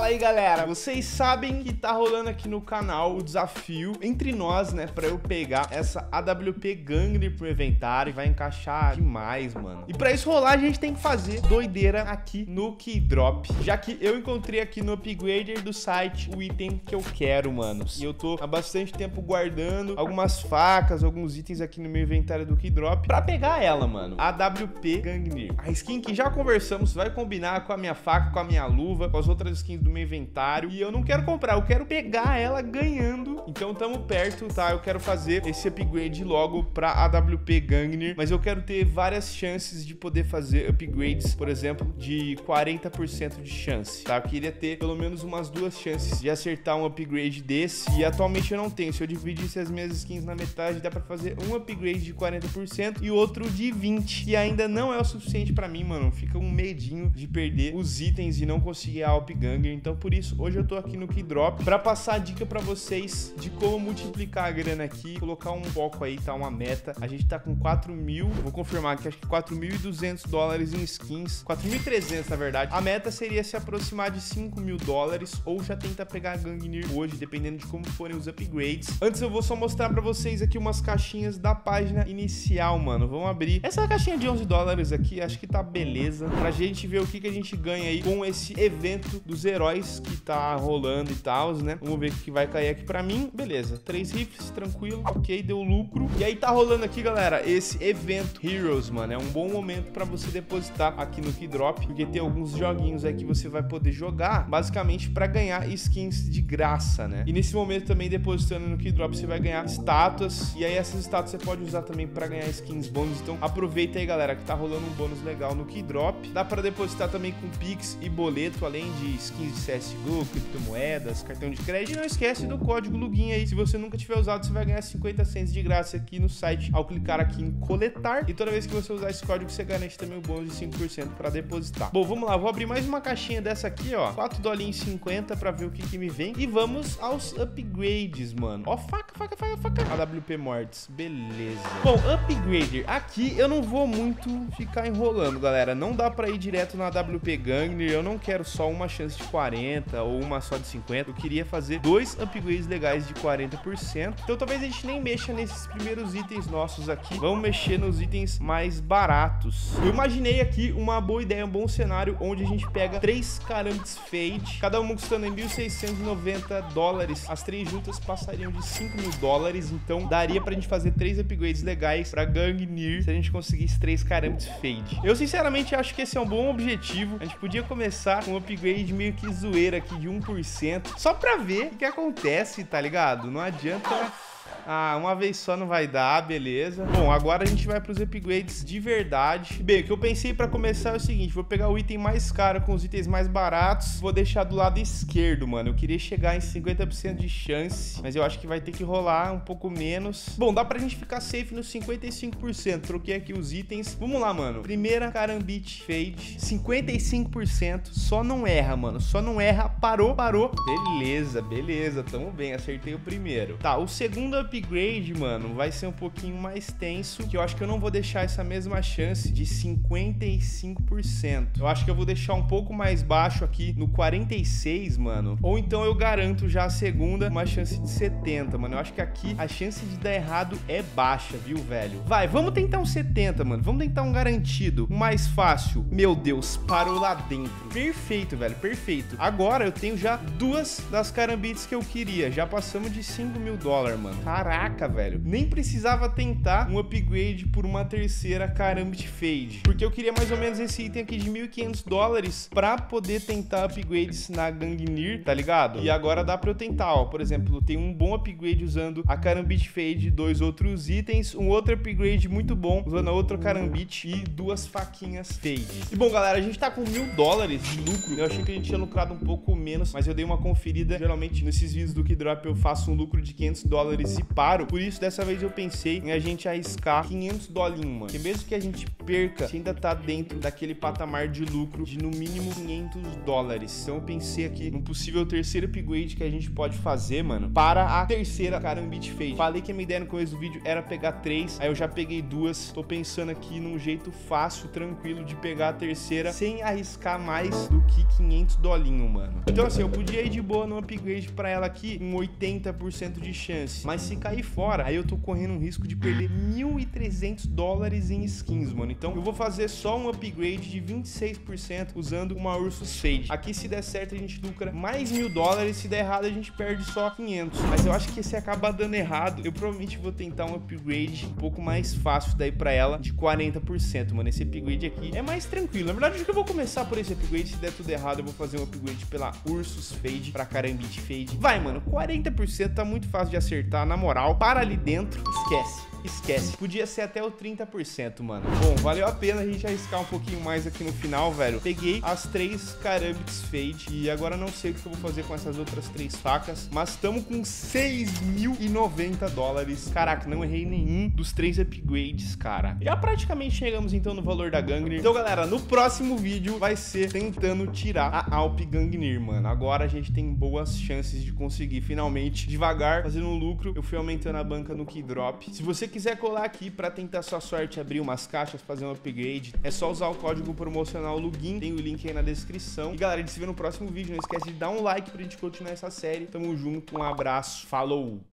Fala aí, galera, vocês sabem que tá rolando aqui no canal o desafio entre nós, né, pra eu pegar essa AWP Gangnir pro inventário, vai encaixar demais, mano. E pra isso rolar, a gente tem que fazer doideira aqui no Keydrop, já que eu encontrei aqui no Upgrader do site o item que eu quero, mano. E eu tô há bastante tempo guardando algumas facas, alguns itens aqui no meu inventário do Keydrop pra pegar ela, mano. AWP Gangnir. A skin que já conversamos vai combinar com a minha faca, com a minha luva, com as outras skins do meu inventário. E eu não quero comprar, eu quero pegar ela ganhando. Então tamo perto, tá? Eu quero fazer esse upgrade logo pra AWP Gangnir, mas eu quero ter várias chances de poder fazer upgrades, por exemplo, de 40% de chance, tá? Eu queria ter pelo menos umas 2 chances de acertar um upgrade desse, e atualmente eu não tenho. Se eu dividisse as minhas skins na metade, dá pra fazer um upgrade de 40% e outro de 20%, e ainda não é o suficiente pra mim, mano. Fica um medinho de perder os itens e não conseguir a AWP Gangnir. Então por isso, hoje eu tô aqui no Keydrop pra passar a dica pra vocês de como multiplicar a grana aqui, colocar um foco aí, tá? Uma meta. A gente tá com 4.000, vou confirmar aqui, acho que 4.200 dólares em skins, 4.300 na verdade. A meta seria se aproximar de 5.000 dólares, ou já tentar pegar a Gangnir hoje, dependendo de como forem os upgrades. Antes eu vou só mostrar pra vocês aqui umas caixinhas da página inicial, mano. Vamos abrir essa caixinha de 11 dólares aqui, acho que tá beleza, pra gente ver o que a gente ganha aí com esse evento dos heróis que tá rolando e tal, né? Vamos ver o que vai cair aqui pra mim. Beleza, 3 rifles, tranquilo, ok, deu lucro. E aí tá rolando aqui, galera, esse evento Heroes, mano. É um bom momento pra você depositar aqui no Keydrop, porque tem alguns joguinhos aí que você vai poder jogar, basicamente pra ganhar skins de graça, né? E nesse momento também, depositando no Keydrop, você vai ganhar estátuas, e aí essas estátuas você pode usar também pra ganhar skins bônus. Então aproveita aí, galera, que tá rolando um bônus legal no Keydrop. Dá pra depositar também com Pix e boleto, além de skins de CSGO, criptomoedas, cartão de crédito. E não esquece do código LUGIN aí. Se você nunca tiver usado, você vai ganhar 50 cents de graça aqui no site ao clicar aqui em coletar. E toda vez que você usar esse código, você garante também o bônus de 5% pra depositar. Bom, vamos lá, vou abrir mais uma caixinha dessa aqui, ó, 4,50 pra ver o que me vem. E vamos aos upgrades, mano. Ó, faca. AWP Mortis, beleza. Bom, upgrader, aqui eu não vou muito ficar enrolando, galera. Não dá pra ir direto na AWP Gangnir. Eu não quero só uma chance de 40 ou uma só de 50. Eu queria fazer 2 upgrades legais de 40%. Então talvez a gente nem mexa nesses primeiros itens nossos aqui. Vamos mexer nos itens mais baratos. Eu imaginei aqui uma boa ideia, um bom cenário, onde a gente pega 3 Karambits Fade, cada uma custando em 1.690 dólares. As 3 juntas passariam de 5.000 dólares. Então daria pra gente fazer 3 upgrades legais pra Gangnir se a gente conseguisse 3 Karambits Fade. Eu sinceramente acho que esse é um bom objetivo. A gente podia começar com um upgrade meio que zoeira aqui de 1%, só pra ver o que acontece, tá ligado? Não adianta... Ah, uma vez só não vai dar, beleza. Bom, agora a gente vai para os upgrades de verdade. Bem, o que eu pensei para começar é o seguinte: vou pegar o item mais caro com os itens mais baratos, vou deixar do lado esquerdo, mano. Eu queria chegar em 50% de chance, mas eu acho que vai ter que rolar um pouco menos. Bom, dá pra gente ficar safe nos 55%. Troquei aqui os itens. Vamos lá, mano. Primeira Karambit Fade, 55%. Só não erra, mano. Só não erra. Parou. Beleza. Tamo bem. Acertei o primeiro. Tá, o segundo upgrade, mano, vai ser um pouquinho mais tenso, que eu acho que eu não vou deixar essa mesma chance de 55%. Eu acho que eu vou deixar um pouco mais baixo aqui no 46%, mano. Ou então eu garanto já a segunda uma chance de 70%, mano. Eu acho que aqui a chance de dar errado é baixa, viu, velho? Vai, vamos tentar um 70%, mano. Vamos tentar um garantido, um mais fácil. Meu Deus, parou lá dentro. Perfeito, velho, perfeito. Agora eu tenho já 2 das Karambits que eu queria. Já passamos de 5.000 dólares, mano. Caraca, velho. Nem precisava tentar um upgrade por uma terceira Karambit Fade, porque eu queria mais ou menos esse item aqui de 1.500 dólares pra poder tentar upgrades na Gangnir, tá ligado? E agora dá pra eu tentar, ó. Por exemplo, tem um bom upgrade usando a Karambit Fade e 2 outros itens, um outro upgrade muito bom usando a outra Karambit e 2 faquinhas Fade. E bom, galera, a gente tá com 1.000 dólares de lucro. Eu achei que a gente tinha lucrado um pouco menos, mas eu dei uma conferida. Geralmente nesses vídeos do Keydrop eu faço um lucro de 500 dólares e anteciparam. Por isso, dessa vez eu pensei em a gente arriscar 500 dolinhos, mano. Porque mesmo que a gente perca, a gente ainda tá dentro daquele patamar de lucro de no mínimo 500 dólares. Então eu pensei aqui num possível terceiro upgrade que a gente pode fazer, mano, para a terceira Karambit Fade. Falei que a minha ideia no começo do vídeo era pegar 3, aí eu já peguei 2. Tô pensando aqui num jeito fácil, tranquilo de pegar a terceira sem arriscar mais do que 500 dolinhos, mano. Então assim, eu podia ir de boa no upgrade pra ela aqui com 80% de chance, mas se cair fora, aí eu tô correndo um risco de perder 1.300 dólares em skins, mano. Então eu vou fazer só um upgrade de 26% usando uma Ursus Fade. Aqui se der certo a gente lucra mais 1.000 dólares, se der errado a gente perde só 500. Mas eu acho que se acabar dando errado, eu provavelmente vou tentar um upgrade um pouco mais fácil daí pra ela, de 40%, mano. Esse upgrade aqui é mais tranquilo. Na verdade, acho que eu vou começar por esse upgrade. Se der tudo errado, eu vou fazer um upgrade pela Ursus Fade pra Karambit Fade. Vai, mano, 40% tá muito fácil de acertar, na moral. Para ali dentro, esquece. Podia ser até o 30%, mano. Bom, valeu a pena a gente arriscar um pouquinho mais aqui no final, velho. Peguei as 3 Karambits Fade e agora não sei o que eu vou fazer com essas outras 3 facas, mas estamos com 6.090 dólares. Caraca, não errei nenhum dos 3 upgrades, cara. Já praticamente chegamos, então, no valor da Gangnir. Então, galera, no próximo vídeo vai ser tentando tirar a Alp Gangnir, mano. Agora a gente tem boas chances de conseguir, finalmente, devagar, fazendo um lucro. Eu fui aumentando a banca no Keydrop. Se você quiser colar aqui pra tentar sua sorte, abrir umas caixas, fazer um upgrade, é só usar o código promocional LUGIN, tem o link aí na descrição. E galera, a gente se vê no próximo vídeo, não esquece de dar um like pra gente continuar essa série. Tamo junto, um abraço, falou!